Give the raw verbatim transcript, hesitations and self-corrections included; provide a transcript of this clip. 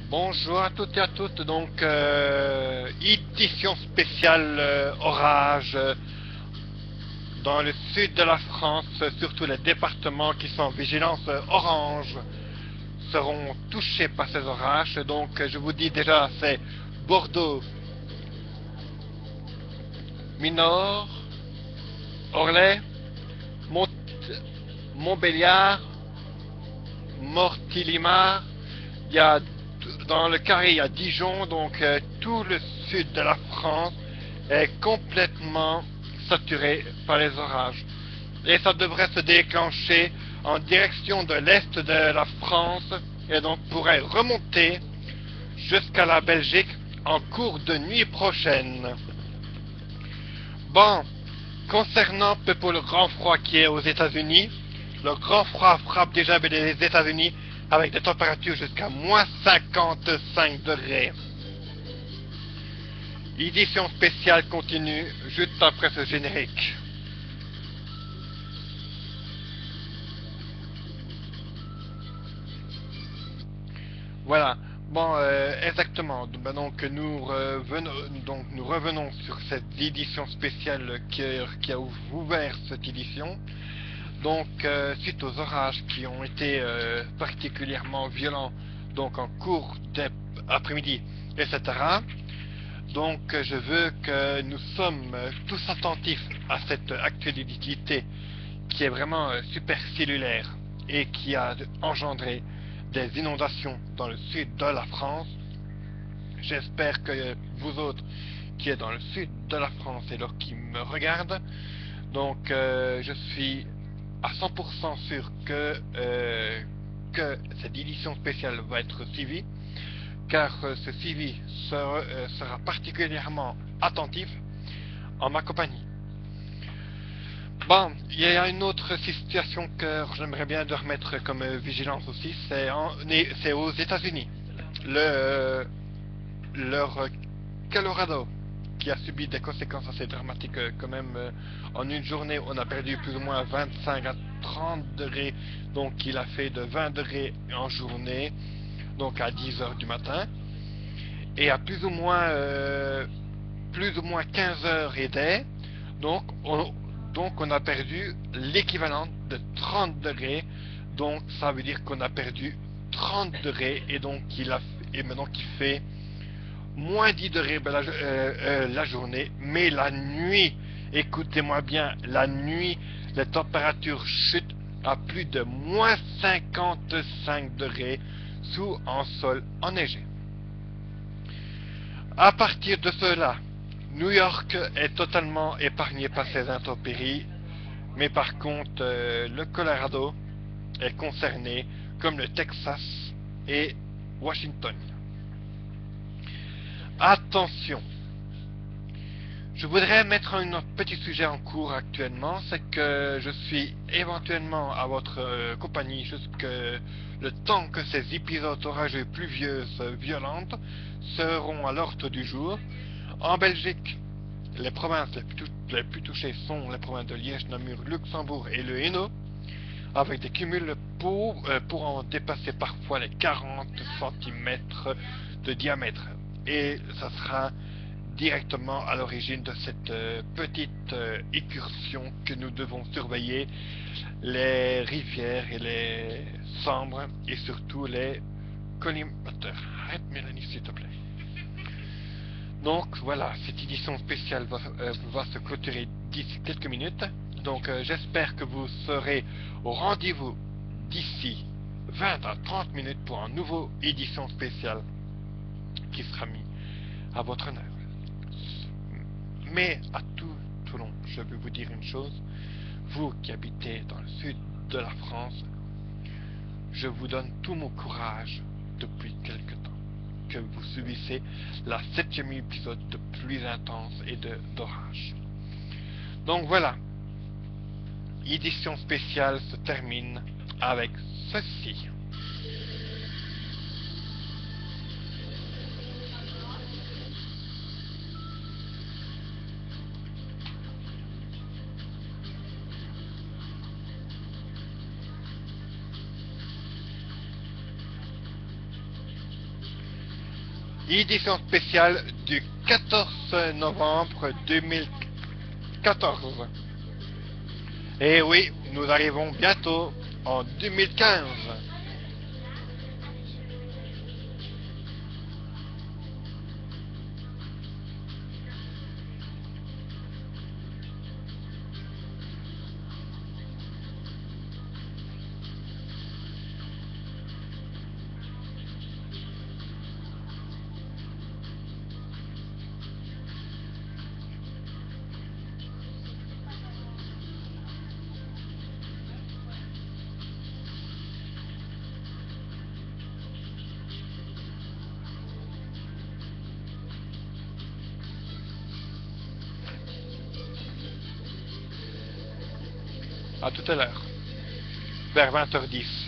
Bonjour à toutes et à toutes, donc euh, édition spéciale euh, orage euh, dans le sud de la France, surtout les départements qui sont en vigilance euh, orange seront touchés par ces orages. Donc euh, je vous dis déjà, c'est Bordeaux, Minor, Orlais, Mont Montbéliard, Mortilimar. Il y a dans le carré, il y a Dijon, donc euh, tout le sud de la France est complètement saturé par les orages. Et ça devrait se déclencher en direction de l'est de la France et donc pourrait remonter jusqu'à la Belgique en cours de nuit prochaine. Bon, concernant peu pour le grand froid qui est aux États-Unis, le grand froid frappe déjà les États-Unis avec des températures jusqu'à moins cinquante-cinq degrés. Édition spéciale continue juste après ce générique. Voilà. Bon, euh, exactement. Donc nous revenons, donc nous revenons sur cette édition spéciale qui, qui a ouvert cette édition. Donc, euh, suite aux orages qui ont été euh, particulièrement violents, donc en cours d'après-midi, et cetera. Donc, je veux que nous sommes tous attentifs à cette actualité qui est vraiment euh, supercellulaire et qui a engendré des inondations dans le sud de la France. J'espère que vous autres qui êtes dans le sud de la France et alors qui me regardent, donc euh, je suis à cent pour cent sûr que, euh, que cette édition spéciale va être suivie, car euh, ce suivi sera, euh, sera particulièrement attentif en ma compagnie. Bon, il y a une autre situation que j'aimerais bien de remettre comme euh, vigilance aussi, c'est, en, c'est aux États-Unis. Le, euh, leur Colorado, qui a subi des conséquences assez dramatiques euh, quand même. Euh, en une journée, on a perdu plus ou moins vingt-cinq à trente degrés, donc il a fait de vingt degrés en journée, donc à dix heures du matin, et à plus ou moins euh, plus ou moins quinze heures et des, donc on, donc on a perdu l'équivalent de trente degrés, donc ça veut dire qu'on a perdu trente degrés, et donc il a, et maintenant qu'il fait moins dix degrés ben, la, euh, euh, la journée, mais la nuit, écoutez-moi bien, la nuit, les températures chutent à plus de moins cinquante-cinq degrés sous un sol enneigé. À partir de cela, New York est totalement épargné par ces intempéries, mais par contre, euh, le Colorado est concerné, comme le Texas et Washington. Attention, je voudrais mettre un petit sujet en cours actuellement, c'est que je suis éventuellement à votre euh, compagnie jusque le temps que ces épisodes orageux pluvieuses violentes seront à l'ordre du jour. En Belgique, les provinces les plus, les plus touchées sont les provinces de Liège, Namur, Luxembourg et le Hainaut, avec des cumuls pour, euh, pourront dépasser parfois les quarante centimètres de diamètre. Et ça sera directement à l'origine de cette euh, petite euh, incursion que nous devons surveiller, les rivières et les cendres et surtout les collimateurs. Arrête Mélanie s'il te plaît. Donc voilà, cette édition spéciale va, euh, va se clôturer d'ici quelques minutes. Donc euh, j'espère que vous serez au rendez-vous d'ici vingt à trente minutes pour une nouvelle édition spéciale qui sera mise à votre honneur. Mais à tout au long, je veux vous dire une chose, vous qui habitez dans le sud de la France, je vous donne tout mon courage depuis quelque temps, que vous subissez la septième épisode de pluie intense et de d'orage. Donc voilà, édition spéciale se termine avec ceci. édition spéciale du quatorze novembre deux mille quatorze. Et oui, nous arrivons bientôt en deux mille quinze. À tout à l'heure, vers vingt heures dix.